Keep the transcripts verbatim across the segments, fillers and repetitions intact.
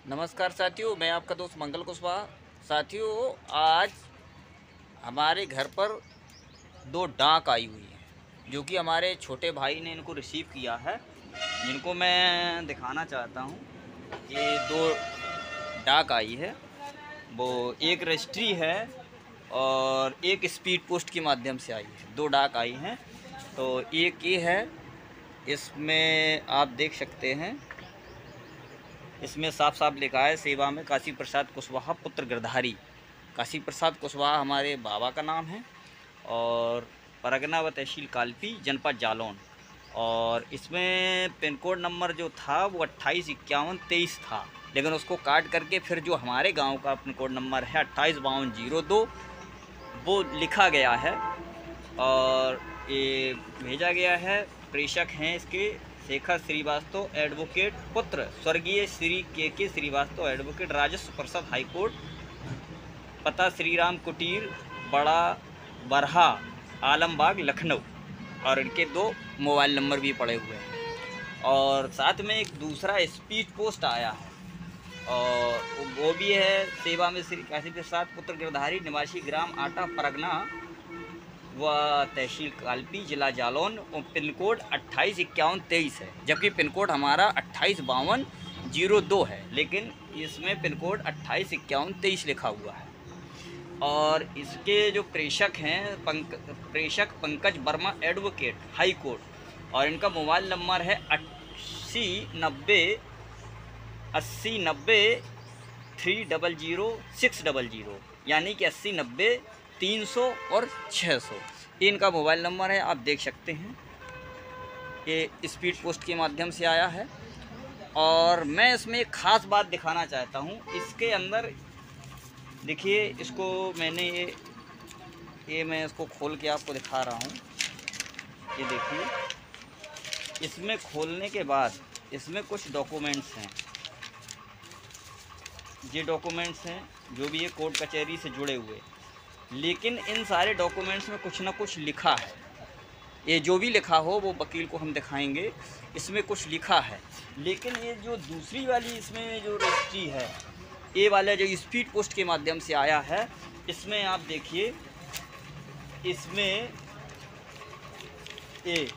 नमस्कार साथियों, मैं आपका दोस्त मंगल कुशवाहा। साथियों, आज हमारे घर पर दो डाक आई हुई हैं जो कि हमारे छोटे भाई ने इनको रिसीव किया है, जिनको मैं दिखाना चाहता हूँ। ये दो डाक आई है, वो एक रजिस्ट्री है और एक स्पीड पोस्ट के माध्यम से आई है। दो डाक आई हैं। तो एक ये है, इसमें आप देख सकते हैं, इसमें साफ साफ लिखा है सेवा में काशी प्रसाद कुशवाहा पुत्र गिरधारी। काशी प्रसाद कुशवाहा हमारे बाबा का नाम है और परगना व तहसील कालपी, जनपद जालौन। और इसमें पिन कोड नंबर जो था वो अट्ठाईस इक्यावन तेईस था, लेकिन उसको काट करके फिर जो हमारे गांव का पिन कोड नंबर है अट्ठाईस बावन जीरो दो वो लिखा गया है और ये भेजा गया है। प्रेषक हैं इसके शेखर श्रीवास्तव एडवोकेट, पुत्र स्वर्गीय श्री के के श्रीवास्तव एडवोकेट, राजस्व परिषद हाईकोर्ट, पता श्री राम कुटीर, बड़ा बरहा, आलमबाग, लखनऊ। और इनके दो मोबाइल नंबर भी पड़े हुए हैं। और साथ में एक दूसरा स्पीड पोस्ट आया है और वो भी है सेवा में श्री काशी प्रसाद पुत्र गिरधारी, निवासी ग्राम आटा, परगना व तहसील कालपी, जिला जालौन। पिन कोड अट्ठाईस इक्यावन तेईस है, जबकि पिन कोड हमारा अट्ठाईस बावन जीरो दो है, लेकिन इसमें पिन कोड अट्ठाईस इक्यावन तेईस लिखा हुआ है। और इसके जो प्रेषक हैं पंक प्रेषक Pankaj Verma advocate, high court. और इनका मोबाइल नंबर है अस्सी नब्बे अस्सी नब्बे three double zero six double zero, यानी कि अस्सी नब्बे तीन सौ और छः सौ, ये इनका मोबाइल नंबर है। आप देख सकते हैं, ये स्पीड पोस्ट के माध्यम से आया है। और मैं इसमें एक ख़ास बात दिखाना चाहता हूँ। इसके अंदर देखिए, इसको मैंने ये ये मैं इसको खोल के आपको दिखा रहा हूँ। ये देखिए, इसमें खोलने के बाद इसमें कुछ डॉक्यूमेंट्स हैं। ये डॉक्यूमेंट्स हैं जो भी ये कोर्ट कचहरी से जुड़े हुए, लेकिन इन सारे डॉक्यूमेंट्स में कुछ ना कुछ लिखा है। ये जो भी लिखा हो वो वकील को हम दिखाएंगे। इसमें कुछ लिखा है, लेकिन ये जो दूसरी वाली इसमें जो रजिस्ट्री है, ये वाला जो स्पीड पोस्ट के माध्यम से आया है, इसमें आप देखिए, इसमें ये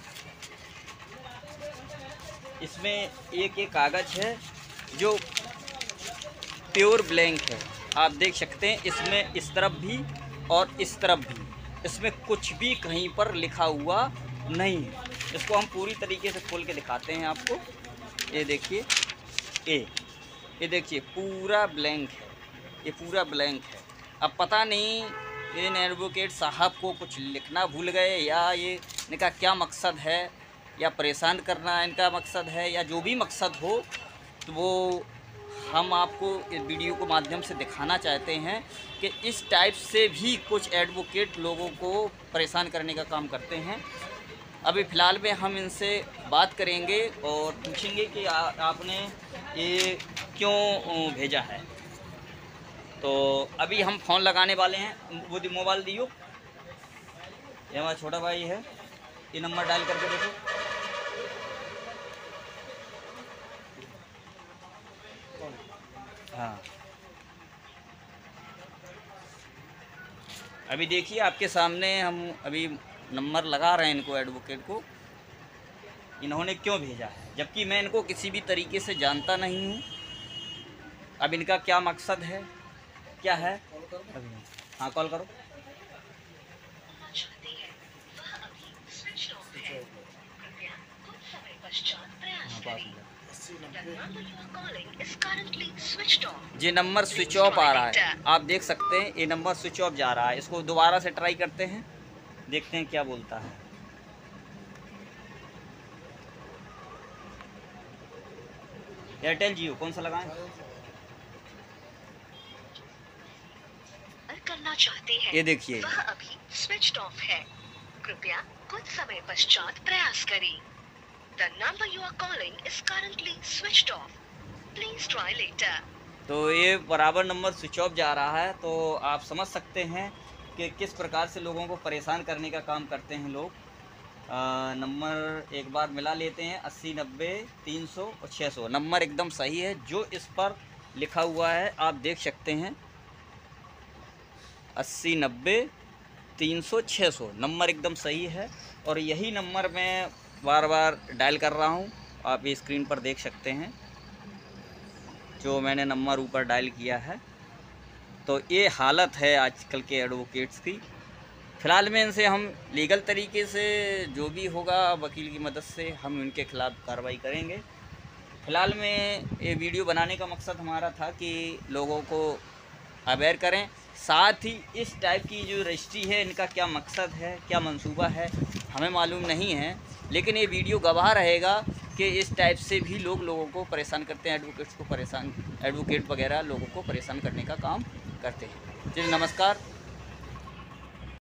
इसमें एक एक कागज़ है जो प्योर ब्लैंक है। आप देख सकते हैं, इसमें इस तरफ भी और इस तरफ भी इसमें कुछ भी कहीं पर लिखा हुआ नहीं है। इसको हम पूरी तरीके से खोल के दिखाते हैं आपको। ये देखिए, ये ये देखिए पूरा ब्लैंक है, ये पूरा ब्लैंक है। अब पता नहीं इन एडवोकेट साहब को कुछ लिखना भूल गए, या ये इनका क्या मकसद है, या परेशान करना इनका मकसद है, या जो भी मकसद हो, तो वो हम आपको इस वीडियो को माध्यम से दिखाना चाहते हैं कि इस टाइप से भी कुछ एडवोकेट लोगों को परेशान करने का काम करते हैं। अभी फ़िलहाल में हम इनसे बात करेंगे और पूछेंगे कि आ, आपने ये क्यों भेजा है। तो अभी हम फ़ोन लगाने वाले हैं। वो मोबाइल दियो, ये हमारा छोटा भाई है, ये नंबर डायल करके देखो। हाँ, अभी देखिए आपके सामने हम अभी नंबर लगा रहे हैं इनको, एडवोकेट को, इन्होंने क्यों भेजा है, जबकि मैं इनको किसी भी तरीके से जानता नहीं हूँ। अब इनका क्या मकसद है, क्या है, अभी हाँ कॉल करो। ये नंबर स्विच ऑफ आ रहा है, आप देख सकते हैं, ये नंबर स्विच ऑफ जा रहा है। इसको दोबारा से ट्राई करते हैं, देखते हैं क्या बोलता है। एयरटेल जियो कौन सा लगाएं? करना चाहते हैं, ये देखिए, वह अभी स्विच ऑफ है, कृपया कुछ समय पश्चात प्रयास करें। The number you are calling is currently switched off. Please try later. तो ये बराबर नंबर स्विच ऑफ जा रहा है। तो आप समझ सकते हैं कि किस प्रकार से लोगों को परेशान करने का काम करते हैं लोग। आ, नंबर एक बार मिला लेते हैं, अस्सी नब्बे तीन सौ और छः सौ। नंबर एकदम सही है जो इस पर लिखा हुआ है, आप देख सकते हैं अस्सी नब्बे तीन सौ छः सौ नंबर एकदम सही है। और यही नंबर मैं बार बार डायल कर रहा हूँ, आप ये स्क्रीन पर देख सकते हैं जो मैंने नंबर ऊपर डायल किया है। तो ये हालत है आजकल के एडवोकेट्स की। फ़िलहाल में इनसे हम लीगल तरीके से जो भी होगा वकील की मदद से हम इनके ख़िलाफ़ कार्रवाई करेंगे। फ़िलहाल में ये वीडियो बनाने का मकसद हमारा था कि लोगों को अवेयर करें, साथ ही इस टाइप की जो रजिस्ट्री है इनका क्या मकसद है, क्या मंसूबा है, हमें मालूम नहीं है। लेकिन ये वीडियो गवाह रहेगा कि इस टाइप से भी लोग लोगों को परेशान करते हैं, एडवोकेट्स को परेशान, एडवोकेट वगैरह लोगों को परेशान करने का काम करते हैं। जी नमस्कार।